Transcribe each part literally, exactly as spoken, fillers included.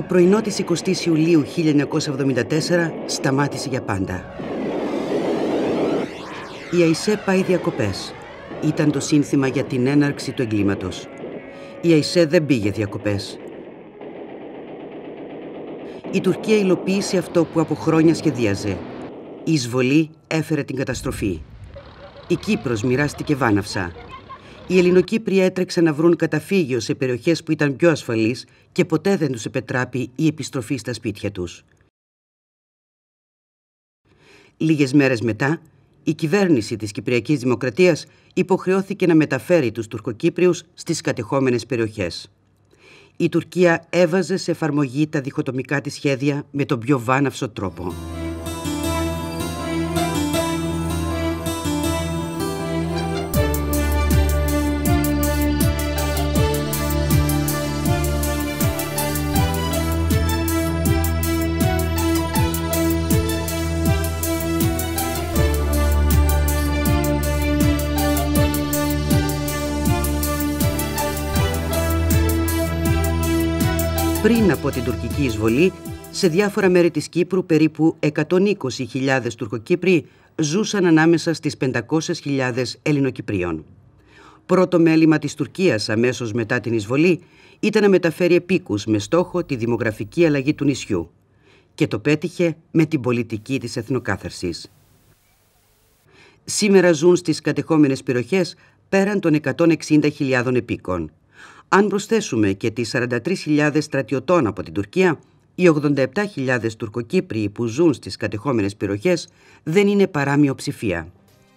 Το πρωινό της εικοστής Ιουλίου χίλια εννιακόσια εβδομήντα τέσσερα σταμάτησε για πάντα. Η ΑΙΣΕ πάει διακοπές. Ήταν το σύνθημα για την έναρξη του εγκλήματος. Η ΑΙΣΕ δεν πήγε διακοπές. Η Τουρκία υλοποίησε αυτό που από χρόνια σχεδίαζε. Η εισβολή έφερε την καταστροφή. Η Κύπρος μοιράστηκε βάναυσα. Οι Ελληνοκύπροι έτρεξαν να βρουν καταφύγιο σε περιοχές που ήταν πιο ασφαλείς και ποτέ δεν τους επετράπη η επιστροφή στα σπίτια τους. Λίγες μέρες μετά, η κυβέρνηση της Κυπριακής Δημοκρατίας υποχρεώθηκε να μεταφέρει τους Τουρκοκύπριους στις κατεχόμενες περιοχές. Η Τουρκία έβαζε σε εφαρμογή τα διχοτομικά της σχέδια με τον πιο βάναυσο τρόπο. Πριν από την τουρκική εισβολή, σε διάφορα μέρη της Κύπρου περίπου εκατόν είκοσι χιλιάδες Τουρκοκύπριοι ζούσαν ανάμεσα στις πεντακόσιες χιλιάδες Ελληνοκυπρίων. Πρώτο μέλημα της Τουρκίας αμέσως μετά την εισβολή ήταν να μεταφέρει επίκους με στόχο τη δημογραφική αλλαγή του νησιού. Και το πέτυχε με την πολιτική της εθνοκάθαρσης. Σήμερα ζουν στις κατεχόμενες περιοχές πέραν των εκατόν εξήντα χιλιάδων επίκων. Αν προσθέσουμε και τις σαράντα τρεις χιλιάδες στρατιωτών από την Τουρκία, οι ογδόντα επτά χιλιάδες Τουρκοκύπριοι που ζουν στις κατεχόμενες περιοχές δεν είναι παρά μειοψηφία.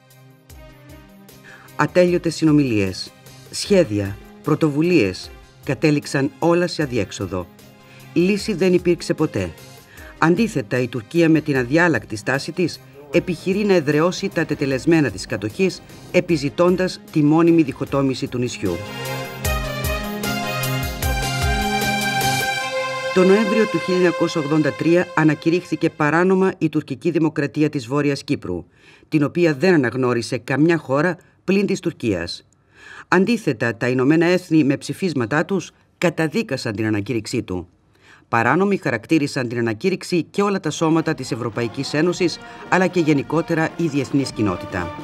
Ατέλειωτες συνομιλίες, σχέδια, πρωτοβουλίες κατέληξαν όλα σε αδιέξοδο. Λύση δεν υπήρξε ποτέ. Αντίθετα, η Τουρκία με την αδιάλακτη στάση της επιχειρεί να εδραιώσει τα τετελεσμένα της κατοχής, επιζητώντας τη μόνιμη διχοτόμηση του νησιού. Το Νοέμβριο του χίλια εννιακόσια ογδόντα τρία ανακηρύχθηκε παράνομα η τουρκική δημοκρατία της Βόρειας Κύπρου, την οποία δεν αναγνώρισε καμιά χώρα πλην της Τουρκίας. Αντίθετα, τα Ηνωμένα Έθνη με ψηφίσματά τους καταδίκασαν την ανακήρυξή του. Παράνομοι χαρακτήρισαν την ανακήρυξη και όλα τα σώματα της Ευρωπαϊκής Ένωσης, αλλά και γενικότερα η διεθνής κοινότητα.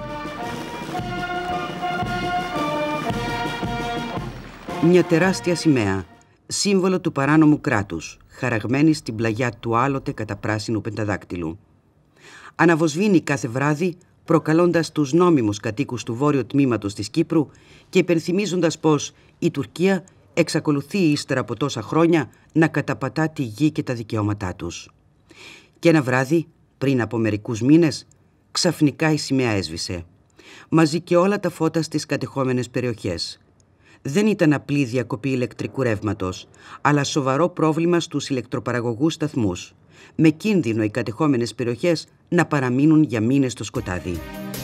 Μια τεράστια σημαία, σύμβολο του παράνομου κράτους, χαραγμένη στην πλαγιά του άλλοτε καταπράσινου πενταδάκτυλου. Αναβοσβήνει κάθε βράδυ, προκαλώντας τους νόμιμους κατοίκους του βόρειου τμήματος της Κύπρου και υπενθυμίζοντας πως η Τουρκία εξακολουθεί ύστερα από τόσα χρόνια να καταπατά τη γη και τα δικαιώματά τους. Και ένα βράδυ, πριν από μερικούς μήνες, ξαφνικά η σημαία έσβησε, μαζί και όλα τα φώτα στις κατεχόμενες περιοχές. Δεν ήταν απλή διακοπή ηλεκτρικού ρεύματος, αλλά σοβαρό πρόβλημα στους ηλεκτροπαραγωγούς σταθμούς, με κίνδυνο οι κατεχόμενες περιοχές να παραμείνουν για μήνες στο σκοτάδι.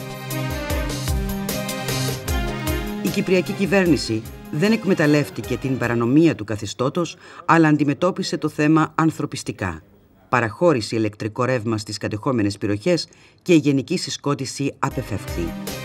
Η Κυπριακή κυβέρνηση δεν εκμεταλλεύτηκε την παρανομία του καθεστώτος, αλλά αντιμετώπισε το θέμα ανθρωπιστικά. Παραχώρησε ηλεκτρικό ρεύμα στις κατεχόμενες περιοχές και η γενική συσκότηση απεφεύχθη.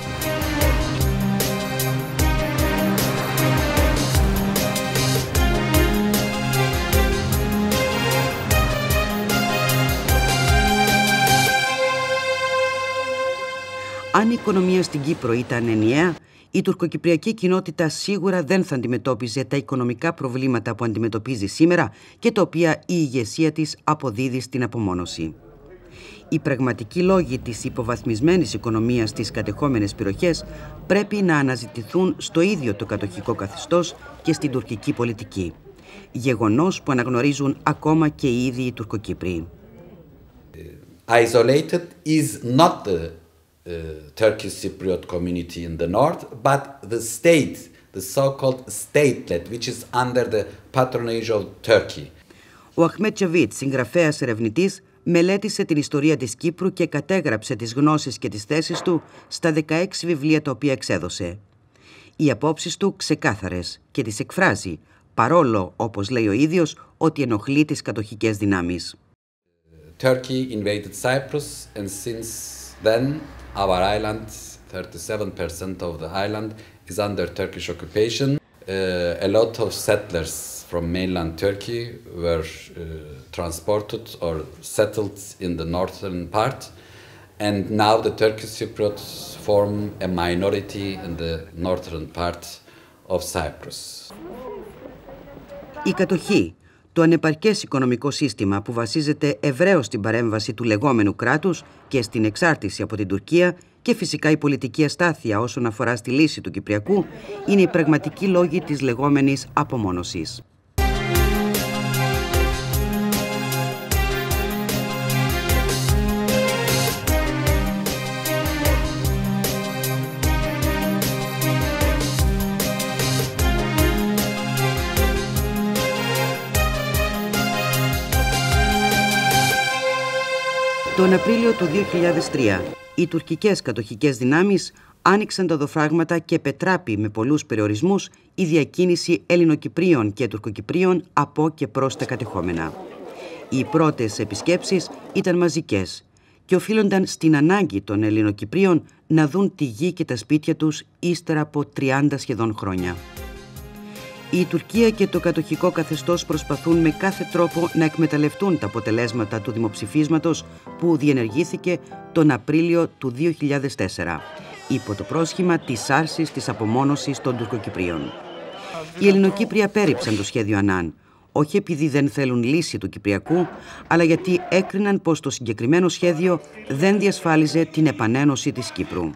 Αν η οικονομία στην Κύπρο ήταν ενιαία, η τουρκοκυπριακή κοινότητα σίγουρα δεν θα αντιμετώπιζε τα οικονομικά προβλήματα που αντιμετωπίζει σήμερα και τα οποία η ηγεσία της αποδίδει στην απομόνωση. Οι πραγματικοί λόγοι της υποβαθμισμένης οικονομίας στις κατεχόμενες περιοχές πρέπει να αναζητηθούν στο ίδιο το κατοχικό καθεστώς και στην τουρκική πολιτική. Γεγονός που αναγνωρίζουν ακόμα και οι ίδιοι οι Τουρκοκύπριοι. Isolated is not the Uh, Turkish Cypriot community in the north, but the state, the so-called statelet, which is under the patronage of Turkey. Ο Αχμέτ Τσαβίτ, συγγραφέας ερευνητής, μελέτησε την ιστορία της Κύπρου και κατέγραψε τις γνώσεις και τις θέσεις του στα δεκαέξι βιβλία τα οποία εξέδωσε. Οι απόψεις του ξεκάθαρες και τις εκφράζει, παρόλο, όπως λέει ο ίδιος, ότι ενοχλεί τις κατοχικές δυνάμεις. Turkey invaded Cyprus and since then our island, thirty-seven percent of the island is under Turkish occupation. Uh, a lot of settlers from mainland Turkey were uh, transported or settled in the northern part, and now the Turkish Cypriots form a minority in the northern part of Cyprus. Η κατοχή, το ανεπαρκές οικονομικό σύστημα που βασίζεται ευρέως στην παρέμβαση του λεγόμενου κράτους και στην εξάρτηση από την Τουρκία και φυσικά η πολιτική αστάθεια όσον αφορά στη λύση του Κυπριακού είναι οι πραγματικοί λόγοι της λεγόμενης απομόνωσης. Τον Απρίλιο του δύο χιλιάδες τρία, οι τουρκικές κατοχικές δυνάμεις άνοιξαν τα οδοφράγματα και πετράπη με πολλούς περιορισμούς η διακίνηση Ελληνοκυπρίων και Τουρκοκυπρίων από και προς τα κατεχόμενα. Οι πρώτες επισκέψεις ήταν μαζικές και οφείλονταν στην ανάγκη των Ελληνοκυπρίων να δουν τη γη και τα σπίτια τους ύστερα από τριάντα σχεδόν χρόνια. Η Τουρκία και το κατοχικό καθεστώς προσπαθούν με κάθε τρόπο να εκμεταλλευτούν τα αποτελέσματα του δημοψηφίσματος που διενεργήθηκε τον Απρίλιο του δύο χιλιάδες τέσσερα, υπό το πρόσχημα της άρσης της απομόνωσης των Τουρκοκυπρίων. Οι Ελληνοκύπριοι απέρριψαν το σχέδιο Ανάν, όχι επειδή δεν θέλουν λύση του Κυπριακού, αλλά γιατί έκριναν πως το συγκεκριμένο σχέδιο δεν διασφάλιζε την επανένωση της Κύπρου.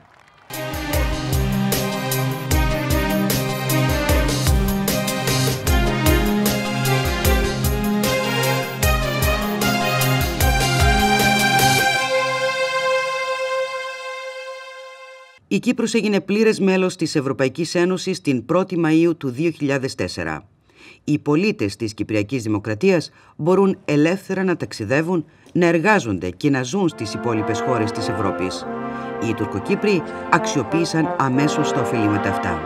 Η Κύπρος έγινε πλήρες μέλος της Ευρωπαϊκής Ένωσης την πρώτη Μαΐου του δύο χιλιάδες τέσσερα. Οι πολίτες της Κυπριακής Δημοκρατίας μπορούν ελεύθερα να ταξιδεύουν, να εργάζονται και να ζουν στις υπόλοιπες χώρες της Ευρώπης. Οι Τουρκοκύπροι αξιοποίησαν αμέσως τα ωφελήματα αυτά.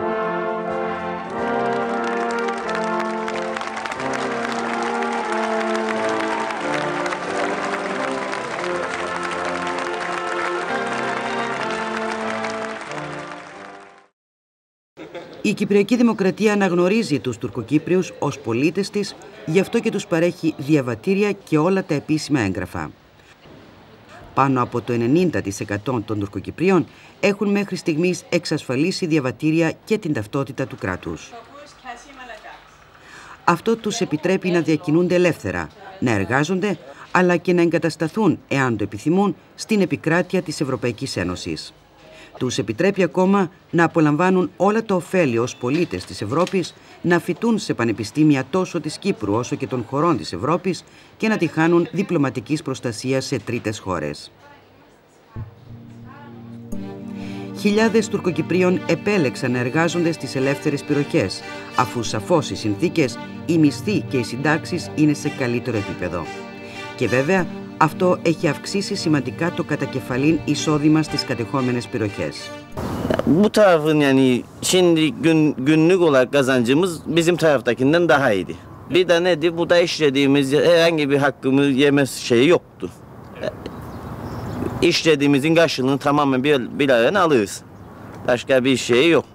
Η Κυπριακή Δημοκρατία αναγνωρίζει τους Τουρκοκύπριους ως πολίτες της, γι' αυτό και τους παρέχει διαβατήρια και όλα τα επίσημα έγγραφα. Πάνω από το ενενήντα τοις εκατό των Τουρκοκυπρίων έχουν μέχρι στιγμής εξασφαλίσει διαβατήρια και την ταυτότητα του κράτους. Αυτό τους επιτρέπει να διακινούνται ελεύθερα, να εργάζονται, αλλά και να εγκατασταθούν, εάν το επιθυμούν, στην επικράτεια της Ευρωπαϊκής Ένωσης. Τους επιτρέπει ακόμα να απολαμβάνουν όλα τα ωφέλη ως πολίτες της Ευρώπης, να φοιτούν σε πανεπιστήμια τόσο της Κύπρου όσο και των χωρών της Ευρώπης και να τη χάνουν διπλωματικής προστασίας σε τρίτες χώρες. Χιλιάδες Τουρκοκυπρίων επέλεξαν να εργάζονται στις ελεύθερες περιοχές, αφού σαφώς οι συνθήκες, οι μισθοί και οι συντάξεις είναι σε καλύτερο επίπεδο. Και βέβαια, αυτό έχει αυξήσει σημαντικά το κατακεφαλήν εισόδημα στις κατεχόμενες περιοχές. Bu tarafın yani şimdi gün, günlük olarak kazancımız bizim taraftakinden daha iyiydi. Bir de nedir? Bu da işlediğimiz herhangi bir hakkımız yeme şeyi yoktu. İşlediğimizin karşılığını tamamen bir, bir arana alırız. Başka bir şey yok.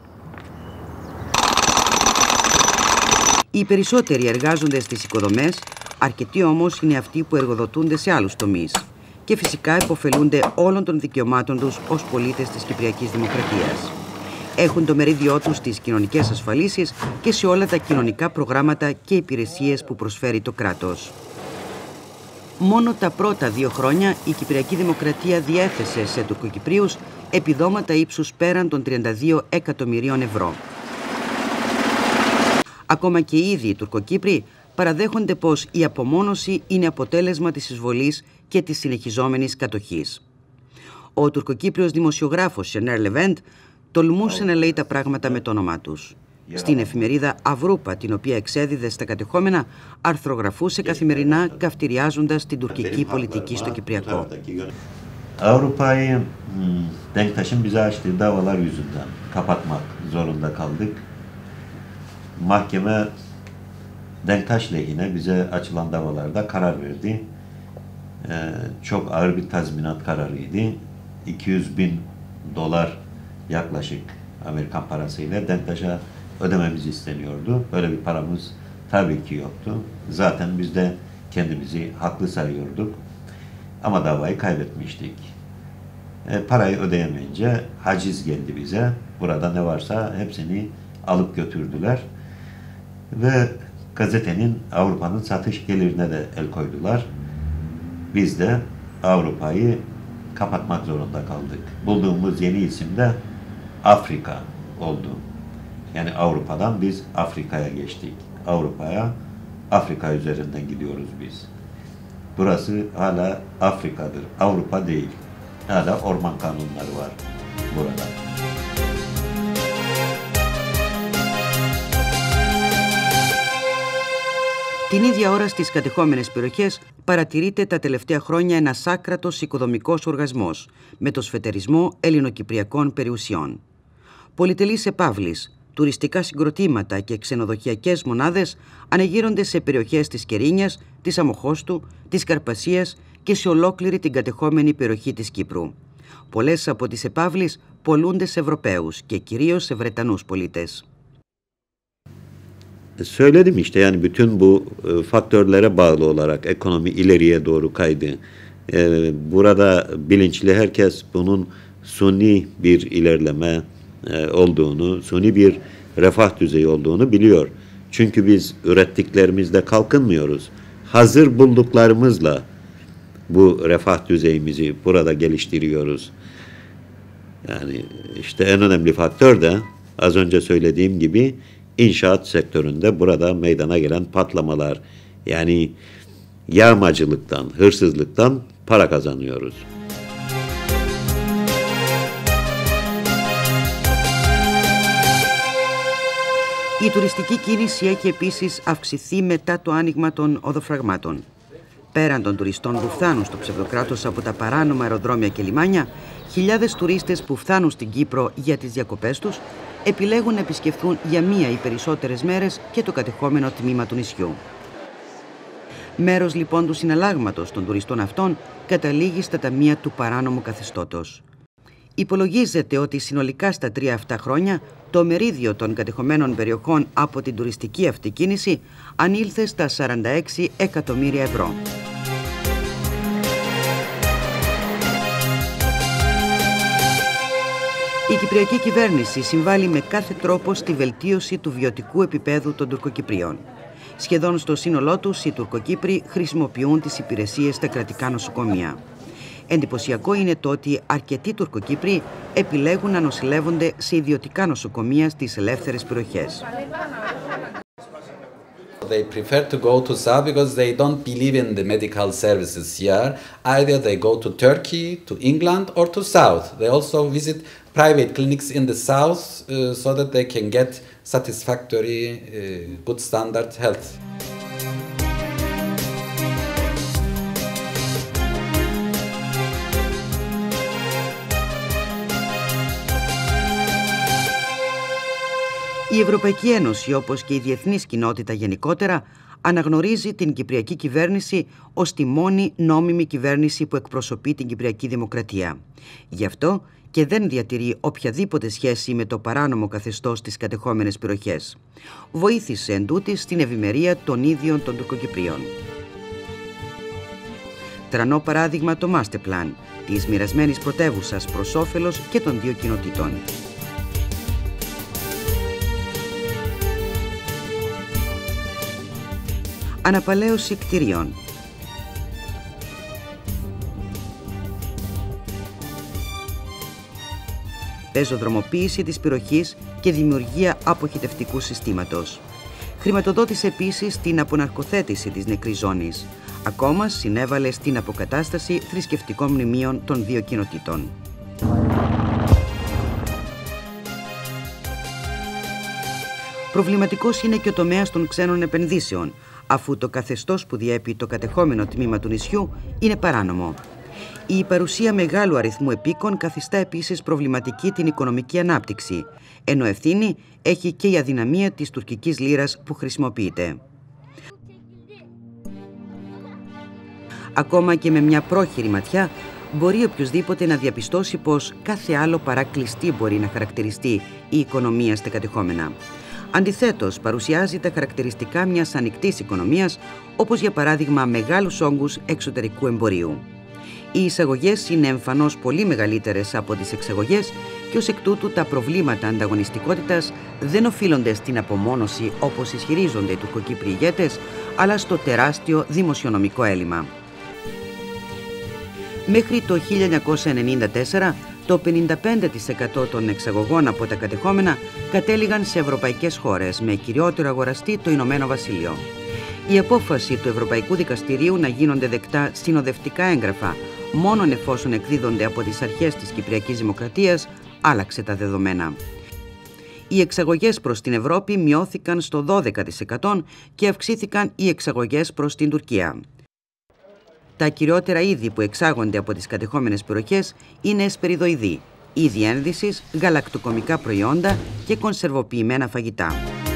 Οι περισσότεροι εργάζονται στις οικοδομές, αρκετοί όμως είναι αυτοί που εργοδοτούνται σε άλλους τομείς και φυσικά υποφελούνται όλων των δικαιωμάτων τους ως πολίτες της Κυπριακής Δημοκρατίας. Έχουν το μερίδιό τους στις κοινωνικές ασφαλίσεις και σε όλα τα κοινωνικά προγράμματα και υπηρεσίες που προσφέρει το κράτος. Μόνο τα πρώτα δύο χρόνια η Κυπριακή Δημοκρατία διέθεσε σε Τουρκοκυπρίους επιδόματα ύψους πέραν των τριάντα δύο εκατομμυρίων ευρώ. Ακόμα και οι ίδιοι οι Τουρκοκύπροι παραδέχονται πως η απομόνωση είναι αποτέλεσμα της εισβολής και της συνεχιζόμενης κατοχής. Ο τουρκοκύπριος δημοσιογράφος Σενέρ Λεβέντ τολμούσε να λέει τα πράγματα με το όνομά τους. Στην εφημερίδα Αυρούπα, την οποία εξέδιδε στα κατεχόμενα, αρθρογραφούσε καθημερινά καυτηριάζοντας την τουρκική πολιτική στο Κυπριακό. Avrupa'yı Denktaş'ın bize açtığı davalar yüzünden kapatmak zorunda kaldık. Mahkeme Denktaş lehine bize açılan davalarda karar verdi. Ee, çok ağır bir tazminat kararıydı. iki yüz bin dolar yaklaşık Amerikan parasıyla Denktaş'a ödememiz isteniyordu. Böyle bir paramız Tabii ki yoktu. Zaten biz de kendimizi haklı sayıyorduk. Ama davayı kaybetmiştik. E, parayı ödeyemeyince haciz geldi bize. Burada ne varsa hepsini alıp götürdüler. Ve gazetenin Avrupa'nın satış gelirine de el koydular. Biz de Avrupa'yı kapatmak zorunda kaldık. Bulduğumuz yeni isim de Afrika oldu. Yani Avrupa'dan biz Afrika'ya geçtik. Avrupa'ya, Afrika üzerinden gidiyoruz biz. Burası hala Afrika'dır, Avrupa değil. Hala orman kanunları var burada. Την ίδια ώρα στις κατεχόμενες περιοχές παρατηρείται τα τελευταία χρόνια ένας άκρατος οικοδομικός οργασμός με το σφετερισμό ελληνοκυπριακών περιουσιών. Πολυτελείς επαύλεις, τουριστικά συγκροτήματα και ξενοδοχειακές μονάδες ανεγείρονται σε περιοχές της Κερίνιας, της Αμοχώστου, της Καρπασίας και σε ολόκληρη την κατεχόμενη περιοχή της Κύπρου. Πολλές από τις επαύλεις πολλούνται σε Ευρωπαίους και κυρίως σε Βρετανούς πολίτες. Söyledim işte, yani bütün bu e, faktörlere bağlı olarak ekonomi ileriye doğru kaydı. E, burada bilinçli herkes bunun suni bir ilerleme e, olduğunu, suni bir refah düzeyi olduğunu biliyor. Çünkü biz ürettiklerimizle kalkınmıyoruz. Hazır bulduklarımızla bu refah düzeyimizi burada geliştiriyoruz. Yani işte en önemli faktör de az önce söylediğim gibi İnşaat sektöründe burada meydana gelen patlamalar, yani yağmacılıktan, hırsızlıktan para kazanıyoruz. Η τουριστική κίνηση έχει επίσης αυξηθεί μετά το άνοιγμα των οδοφραγμάτων. Πέραν των τουριστών που φτάνουν στο ψευδοκράτος από τα παράνομα αεροδρόμια και λιμάνια, χιλιάδες τουρίστες που φτάνουν στην Κύπρο για τις διακοπές τους επιλέγουν να επισκεφθούν για μία ή περισσότερες μέρες και το κατεχόμενο τμήμα του νησιού. Μέρος λοιπόν του συναλλάγματος των τουριστών αυτών καταλήγει στα ταμεία του παράνομου καθεστώτος. Υπολογίζεται ότι συνολικά στα τρία αυτά χρόνια το μερίδιο των κατεχομένων περιοχών από την τουριστική αυτή κίνηση ανήλθε στα σαράντα έξι εκατομμύρια ευρώ. Η Κυπριακή κυβέρνηση συμβάλλει με κάθε τρόπο στη βελτίωση του βιωτικού επίπεδου των Τουρκοκυπρίων. Σχεδόν στο σύνολό τους οι Τουρκοκύπροι χρησιμοποιούν τις υπηρεσίες στα κρατικά νοσοκομεία. Εντυπωσιακό είναι το ότι αρκετοί Τουρκοκύπροι επιλέγουν να νοσηλεύονται σε ιδιωτικά νοσοκομεία στις ελεύθερες περιοχές. They prefer to go to South because they don't believe in the medical services here. Either they go to Turkey, to England, or to South. They also visit private clinics in the South uh, so that they can get satisfactory, uh, good standard health. Η Ευρωπαϊκή Ένωση, όπως και η διεθνής κοινότητα γενικότερα, αναγνωρίζει την Κυπριακή κυβέρνηση ως τη μόνη νόμιμη κυβέρνηση που εκπροσωπεί την Κυπριακή Δημοκρατία. Γι' αυτό και δεν διατηρεί οποιαδήποτε σχέση με το παράνομο καθεστώς στις κατεχόμενες περιοχές. Βοήθησε εντούτοις στην ευημερία των ίδιων των Τουρκοκυπρίων. Τρανό παράδειγμα το Master Plan, της μοιρασμένης πρωτεύουσας προς όφελος και των δύο κοινοτήτων. Αναπαλαίωση κτηρίων. Πεζοδρομοποίηση της περιοχής και δημιουργία αποχητευτικού συστήματος. Χρηματοδότησε επίσης την αποναρκοθέτηση της νεκρής ζώνης. Ακόμα συνέβαλε στην αποκατάσταση θρησκευτικών μνημείων των δύο κοινοτήτων. Προβληματικός είναι και ο τομέας των ξένων επενδύσεων, αφού το καθεστώς που διέπει το κατεχόμενο τμήμα του νησιού είναι παράνομο. Η παρουσία μεγάλου αριθμού επίκων καθιστά επίσης προβληματική την οικονομική ανάπτυξη, ενώ ευθύνη έχει και η αδυναμία της τουρκικής λίρας που χρησιμοποιείται. Ακόμα και με μια πρόχειρη ματιά, μπορεί οποιοσδήποτε να διαπιστώσει πως κάθε άλλο παρά κλειστή μπορεί να χαρακτηριστεί η οικονομία στα κατεχόμενα. Αντιθέτως, παρουσιάζει τα χαρακτηριστικά μιας ανοιχτής οικονομίας, όπως για παράδειγμα μεγάλους όγκους εξωτερικού εμπορίου. Οι εισαγωγές είναι εμφανώς πολύ μεγαλύτερες από τις εξαγωγές και ως εκ τούτου τα προβλήματα ανταγωνιστικότητας δεν οφείλονται στην απομόνωση όπως ισχυρίζονται οι τουρκοκύπριοι ηγέτες, αλλά στο τεράστιο δημοσιονομικό έλλειμμα. Μέχρι το χίλια εννιακόσια ενενήντα τέσσερα, το πενήντα πέντε τοις εκατό των εξαγωγών από τα κατεχόμενα κατέληγαν σε ευρωπαϊκές χώρες, με κυριότερο αγοραστή το Ηνωμένο Βασίλειο. Η απόφαση του Ευρωπαϊκού Δικαστηρίου να γίνονται δεκτά συνοδευτικά έγγραφα μόνον εφόσον εκδίδονται από τις αρχές της Κυπριακής Δημοκρατίας άλλαξε τα δεδομένα. Οι εξαγωγές προς την Ευρώπη μειώθηκαν στο δώδεκα τοις εκατό και αυξήθηκαν οι εξαγωγές προς την Τουρκία. Τα κυριότερα είδη που εξάγονται από τις κατεχόμενες περιοχές είναι εσπεριδοειδή, είδη ένδυσης, γαλακτοκομικά προϊόντα και κονσερβοποιημένα φαγητά.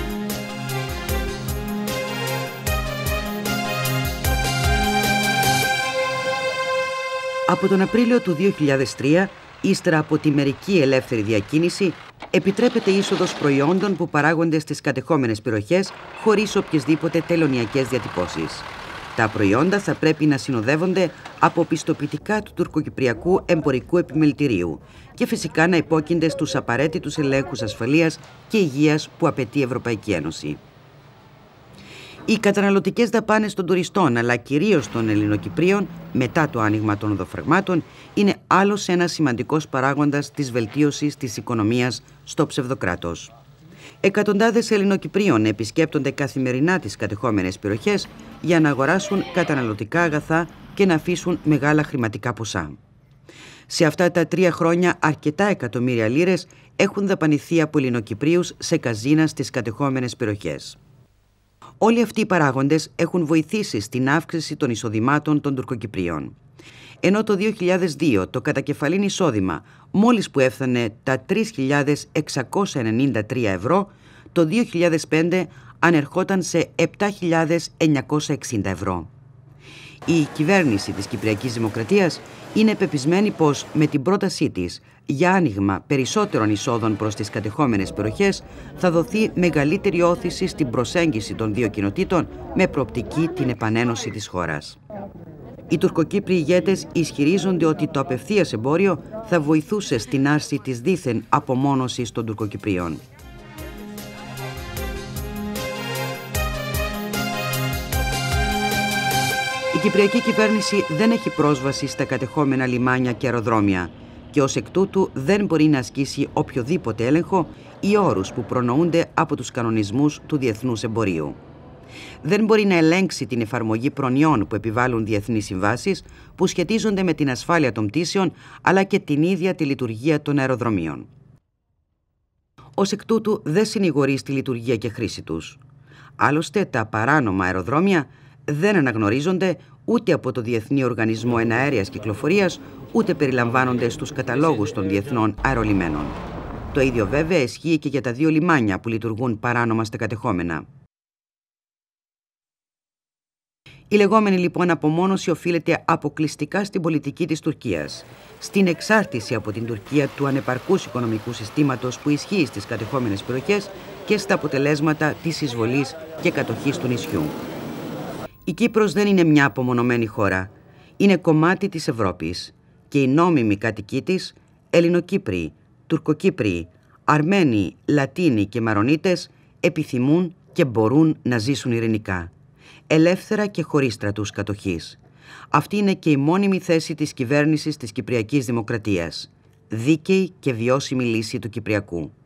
Από τον Απρίλιο του δύο χιλιάδες τρία, ύστερα από τη μερική ελεύθερη διακίνηση, επιτρέπεται είσοδος προϊόντων που παράγονται στις κατεχόμενες περιοχές χωρίς οποιασδήποτε τελωνειακές διατυπώσεις. Τα προϊόντα θα πρέπει να συνοδεύονται από πιστοποιητικά του τουρκοκυπριακού εμπορικού επιμελητηρίου και φυσικά να υπόκεινται στους απαραίτητους ελέγχους ασφαλείας και υγείας που απαιτεί η Ευρωπαϊκή Ένωση. Οι καταναλωτικές δαπάνες των τουριστών, αλλά κυρίως των Ελληνοκυπρίων, μετά το άνοιγμα των οδοφραγμάτων, είναι άλλος ένας σημαντικός παράγοντας της βελτίωσης της οικονομίας στο ψευδοκράτος. Εκατοντάδες Ελληνοκυπρίων επισκέπτονται καθημερινά τις κατεχόμενες περιοχές για να αγοράσουν καταναλωτικά αγαθά και να αφήσουν μεγάλα χρηματικά ποσά. Σε αυτά τα τρία χρόνια αρκετά εκατομμύρια λίρες έχουν δαπανηθεί από Ελληνοκυπρίους σε καζίνα στις κατεχόμενες περιοχές. Όλοι αυτοί οι παράγοντες έχουν βοηθήσει στην αύξηση των εισοδημάτων των Τουρκοκυπρίων. Ενώ το δύο χιλιάδες δύο το κατακεφαλήν εισόδημα μόλις που έφτανε τα τρεις χιλιάδες εξακόσια ενενήντα τρία ευρώ, το δύο χιλιάδες πέντε ανερχόταν σε επτά χιλιάδες εννιακόσια εξήντα ευρώ. Η κυβέρνηση της Κυπριακής Δημοκρατίας είναι πεπισμένη πως με την πρότασή της για άνοιγμα περισσότερων εισόδων προς τις κατεχόμενες περιοχές θα δοθεί μεγαλύτερη όθηση στην προσέγγιση των δύο κοινοτήτων με προοπτική την επανένωση της χώρας. Οι τουρκοκύπριοι ηγέτες ισχυρίζονται ότι το απευθείας εμπόριο θα βοηθούσε στην άρση της δίθεν απομόνωσης των Τουρκοκυπρίων. Η Κυπριακή κυβέρνηση δεν έχει πρόσβαση στα κατεχόμενα λιμάνια και αεροδρόμια και ως εκ τούτου δεν μπορεί να ασκήσει οποιοδήποτε έλεγχο ή όρους που προνοούνται από τους κανονισμούς του διεθνούς εμπορίου. Δεν μπορεί να ελέγξει την εφαρμογή προνοιών που επιβάλλουν διεθνείς συμβάσεις που σχετίζονται με την ασφάλεια των πτήσεων αλλά και την ίδια τη λειτουργία των αεροδρομίων. Ως εκ τούτου δεν συνηγορεί στη λειτουργία και χρήση τους. Άλλωστε τα παράνομα αεροδρόμια δεν αναγνωρίζονται ούτε από το Διεθνή Οργανισμό Εναέριας Κυκλοφορίας, ούτε περιλαμβάνονται στους καταλόγους των διεθνών αερολιμένων. Το ίδιο βέβαια ισχύει και για τα δύο λιμάνια που λειτουργούν παράνομα στα κατεχόμενα. Η λεγόμενη λοιπόν απομόνωση οφείλεται αποκλειστικά στην πολιτική της Τουρκίας, στην εξάρτηση από την Τουρκία του ανεπαρκούς οικονομικού συστήματος που ισχύει στις κατεχόμενες περιοχές και στα αποτελέσματα της εισβολής και κατοχής του νησιού. Η Κύπρος δεν είναι μια απομονωμένη χώρα. Είναι κομμάτι της Ευρώπης και οι νόμιμοι κάτοικοί της, Ελληνοκύπριοι, Τουρκοκύπριοι, Αρμένοι, Λατίνοι και Μαρονίτες, επιθυμούν και μπορούν να ζήσουν ειρηνικά, ελεύθερα και χωρίς στρατούς κατοχής. Αυτή είναι και η μόνιμη θέση της κυβέρνησης της Κυπριακής Δημοκρατίας. Δίκαιη και βιώσιμη λύση του Κυπριακού.